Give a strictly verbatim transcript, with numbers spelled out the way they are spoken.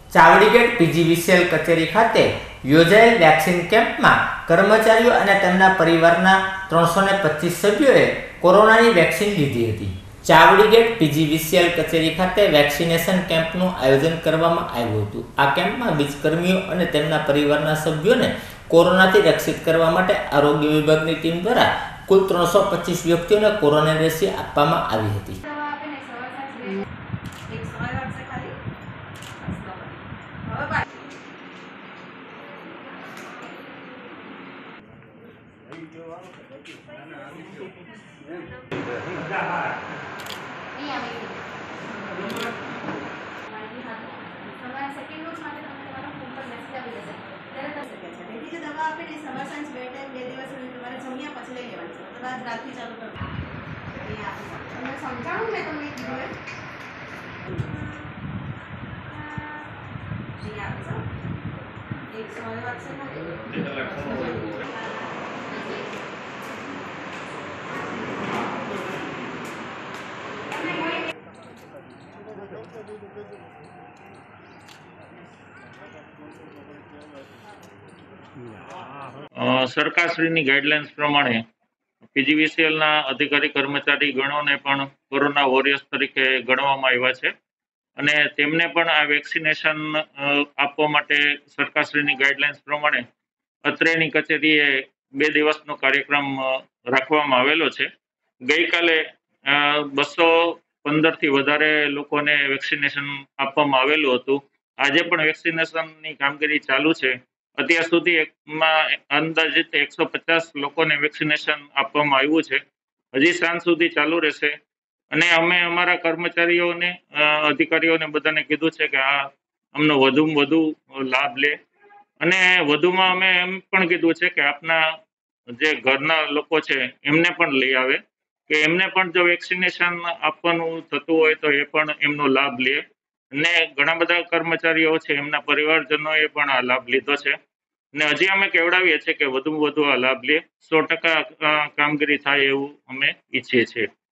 ચાવડીગેટ PGVCL કચેરી ખાતે યોજાયેલ વેક્સિન કેમ્પમાં કર્મચારીઓ અને તેમના પરિવારના ત્રણસો પચીસ સભ્યોએ કોરોનાની વેક્સિન લીધી હતી। ચાવડીગેટ પીજીવીસીએલ કચેરી ખાતે વેક્સિનેશન કેમ્પનું આયોજન કરવામાં આવ્યું હતું। આ કેમ્પમાં વીજકર્મીઓ અને તેમના પરિવારના સભ્યોને કોરોનાથી રક્ષિત કરવા માટે આરોગ્ય વિભાગની ટીમ દ્વારા કુલ ત્રણસો પચીસ વ્યક્તિઓને કોરોનાની રસી આપવામાં આવી હતી। दवा आपने सवा सांज બે ટાઈમ બે દિવસ સુધી તમારે જમ્યા પછી લઈ લેવાની છે તો બાદ રાતથી ચાલુ કરવાનું તમને સમજાણું મેં તમને કીધું એમ જી આપજો એક સો વાક્સિન સરકારશ્રીની ગાઈડલાઇન્સ પ્રમાણે પીજીવીસીએલના અધિકારી કર્મચારી ગણોને પણ કોરોના વોરિયર્સ તરીકે ગણવામાં આવ્યા છે અને તેમને પણ આ વેક્સિનેશન આપવા માટે સરકારશ્રીની ગાઈડલાઇન્સ પ્રમાણે અત્રેની કચેરીએ બે દિવસનો કાર્યક્રમ રાખવામાં આવેલો છે। ગઈકાલે બસો પંદરથી વધારે લોકોને વેક્સિનેશન આપવામાં આવેલું હતું। આજે પણ વેક્સિનેશનની કામગીરી ચાલુ છે। અત્યાર સુધી એકમાં અંદાજિત એકસો પચાસ લોકોને વેક્સિનેશન આપવામાં આવ્યું છે। હજી સાંજ સુધી ચાલુ રહેશે અને અમે અમારા કર્મચારીઓને અધિકારીઓને બધાને કીધું છે કે આ અમનો વધુમાં વધુ લાભ લે અને વધુમાં અમે એમ પણ કીધું છે કે આપના જે ઘરના લોકો છે એમને પણ લઈ આવે કે એમને પણ જો વેક્સિનેશન આપવાનું થતું હોય તો એ પણ એમનો લાભ લે અને ઘણા બધા કર્મચારીઓ છે એમના પરિવારજનોએ પણ આ લાભ લીધો છે ને હજી અમે કેવડાવીએ છીએ કે વધુમાં વધુ આ લાભ લે સો ટકા કામગીરી થાય એવું અમે ઈચ્છીએ છીએ।